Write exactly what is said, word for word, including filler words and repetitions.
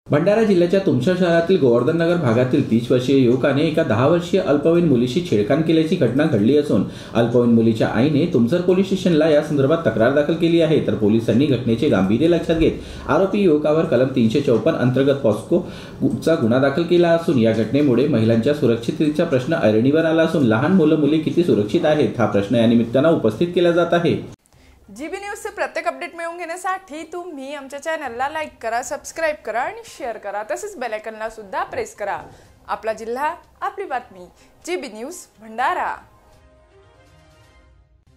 भंडारा जिल्ह्याच्या तुमसर शहरातील गोवर्धन नगर भागातील तीस वर्षीय युवकाने एका दहा वर्षीय अल्पवयीन मुलीशी छेडखान केल्याची घटना घडली असून अल्पवयीन मुलीच्या आईने तुमसर पोलीस स्टेशनला या संदर्भात तक्रार दाखल केली आहे। तर पोलिसांनी घटनेचे गांभीर्य लक्षात घेत आरोपी युवकावर कलम तीनशे चौपन्न अंतर्गत पॉस्कोचा गुन्हा दाखल केला असून या घटनेमुळे महिलांच्या सुरक्षिततेचा प्रश्न ऐरणीवर आला असून लहान मुलं मुली किती सुरक्षित आहेत हा प्रश्न या निमित्तानं उपस्थित केला जात आहे। जीबी न्यूजचे प्रत्येक अपडेट मिळवून घेण्यासाठी तुम्ही आमच्या चॅनलला लाईक करा, सबस्क्राइब करा आणि शेअर करा। तसेच बेल आयकॉनला सुद्धा प्रेस करा। आपला जिल्हा, आपली बातमी। GB news Bhandara.